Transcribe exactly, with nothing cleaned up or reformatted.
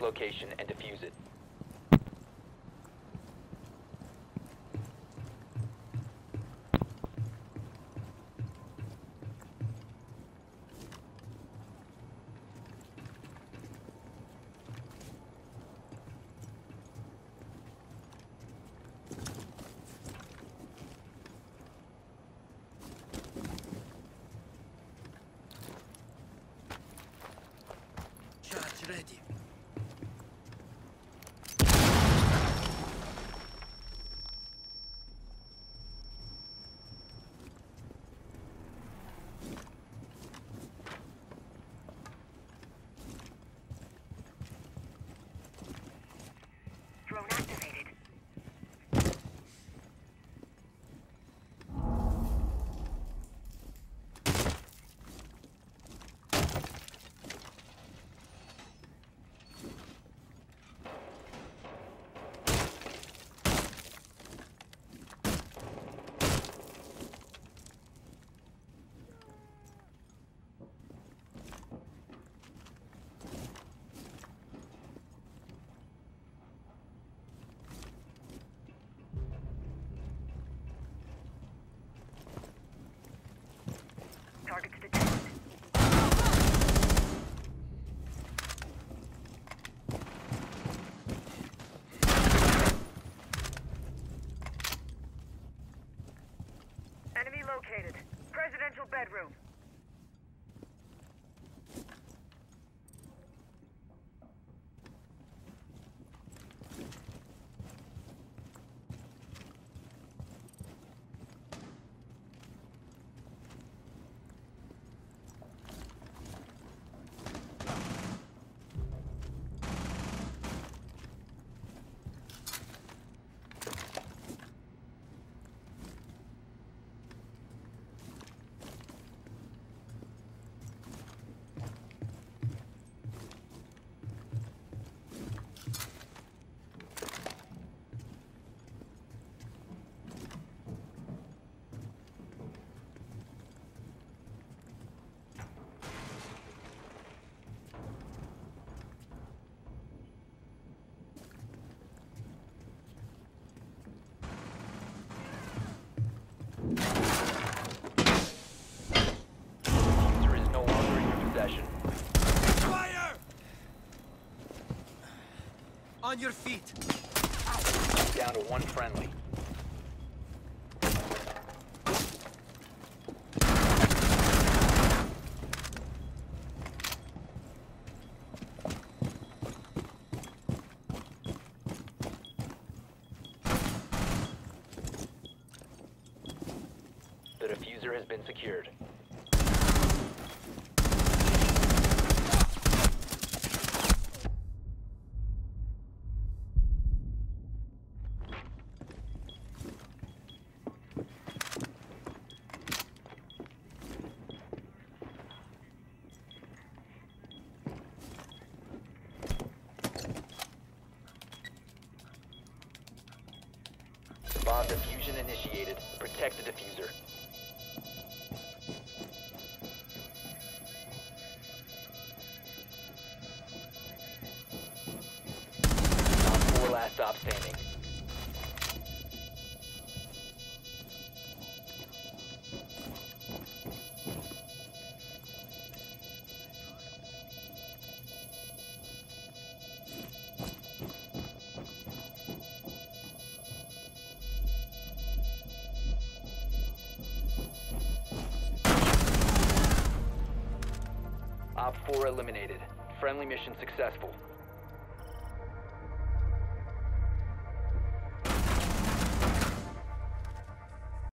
location and defuse it. Charge ready. Drone activated. Targets detected. Enemy located. Presidential bedroom. Diffuser is no longer in your possession. Fire! On your feet. Down to one friendly. The diffuser has been secured. Bomb diffusion initiated. Protect the diffuser. Op four last stop standing. Op four eliminated. Friendly mission successful.